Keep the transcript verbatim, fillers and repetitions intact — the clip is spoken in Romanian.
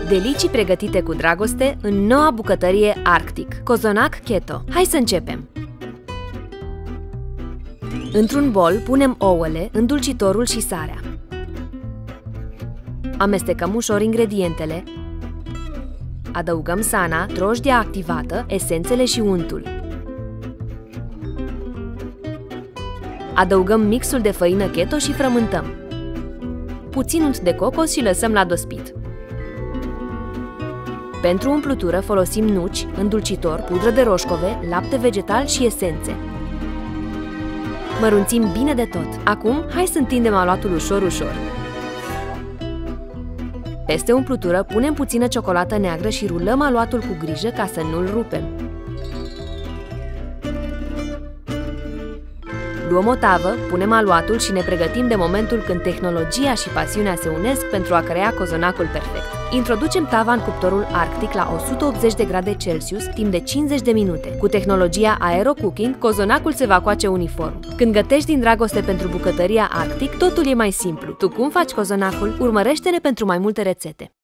Delicii pregătite cu dragoste în noua bucătărie Arctic, cozonac keto. Hai să începem! Într-un bol punem ouăle, îndulcitorul și sarea. Amestecăm ușor ingredientele. Adăugăm sana, drojdia activată, esențele și untul. Adăugăm mixul de făină keto și frământăm. Puțin unt de cocos și lăsăm la dospit. Pentru umplutură folosim nuci, îndulcitor, pudră de roșcove, lapte vegetal și esențe. Mărunțim bine de tot. Acum, hai să întindem aluatul ușor, ușor. Peste umplutură punem puțină ciocolată neagră și rulăm aluatul cu grijă ca să nu-l rupem. Luăm o tavă, punem aluatul și ne pregătim de momentul când tehnologia și pasiunea se unesc pentru a crea cozonacul perfect. Introducem tava în cuptorul Arctic la o sută optzeci de grade Celsius timp de cincizeci de minute. Cu tehnologia Aero Cooking, cozonacul se va coace uniform. Când gătești din dragoste pentru bucătăria Arctic, totul e mai simplu. Tu cum faci cozonacul? Urmărește-ne pentru mai multe rețete!